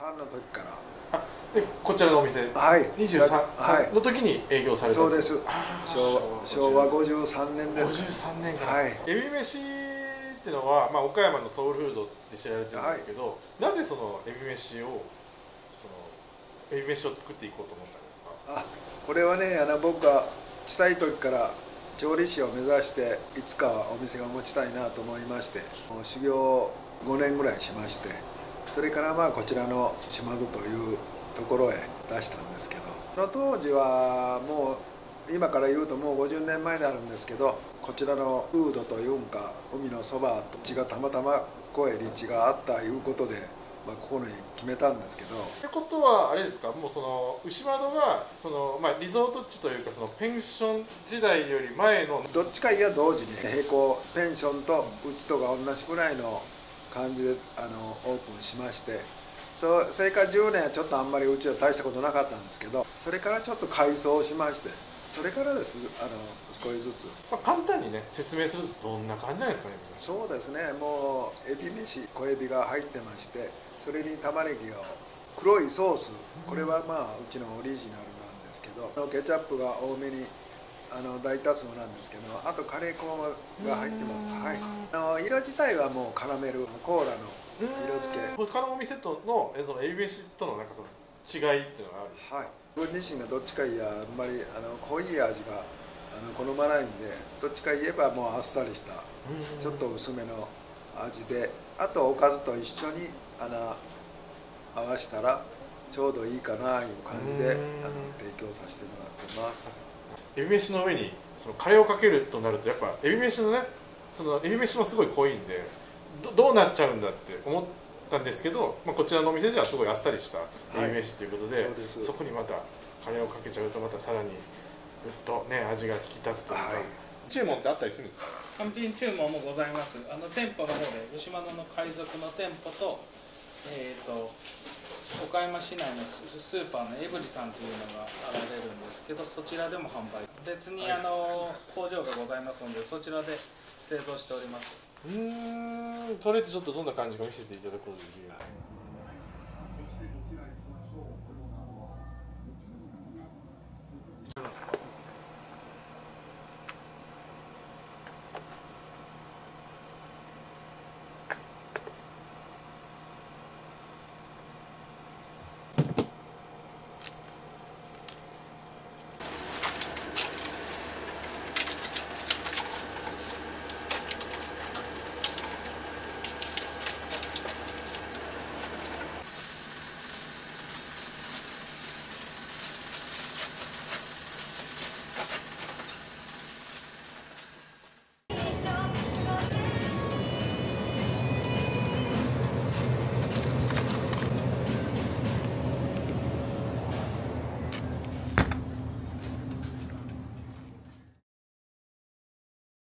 の時から。 でこちらのお店、 はい、 23の時に営業された。 そうです。昭和53年です。 53年から。エビ飯っていうのは、まあ、岡山のソウルフードで知られてるんですけど、なぜそのエビ飯を作っていこうと思ったんですか？ これはね、僕が小さい時から調理師を目指していつかはお店が持ちたいなと思いまして、修行5年ぐらいしまして、それからまあこちらの島津というところへ出したんですけど、その当時はもう今から言うともう50年前になるんですけど、こちらの風土というんか海のそばと地がたまたまここへ立地があったいうことで、ここに決めたんですけど。 ってことはあれですか、もうその牛窓がリゾート地というかペンション時代より前のどっちかいや同時に並行ペンションとうちとが同じぐらいの感じでオープンしまして、それから10年はちょっとあんまりうちは大したことなかったんですけど、それからちょっと改装しまして、それからです少しずつ、 簡単にね説明するとどんな感じなんですかね。 そうですね、もうエビ飯、小エビが入ってまして、それに玉ねぎを黒いソース、これはまあうちのオリジナルなんですけど、ケチャップが多めに大多数なんですけど、あとカレー粉が入ってます。はい、色自体はもうカラメルコーラの色付け。 他のお店とのエビ飯とのなんか違いっていうのがある。 はい、僕自身がどっちかいやあんまり濃い味が好まないんで、どっちか言えばもうあっさりしたちょっと薄めの味で、あとおかずと一緒に合わせたらちょうどいいかないう感じで提供させてもらってます。 エビ飯の上にカレーをかけるとなると、やっぱエビ飯のね、エビ飯もすごい濃いんでどうなっちゃうんだって思ったんですけど、こちらのお店ではすごいあっさりしたエビ飯ということで、そこにまたカレーをかけちゃうとまたさらにぐっとね味が引き立つというか。注文ってあったりするんですか？ 単品注文もございます。店舗の方で牛窓の海賊の店舗と、岡山市内のスーパーのエブリさんというのがあられるんですけど、そちらでも販売、別に工場がございますので、そちらで製造しております。 それってちょっとどんな感じか見せていただくことできる？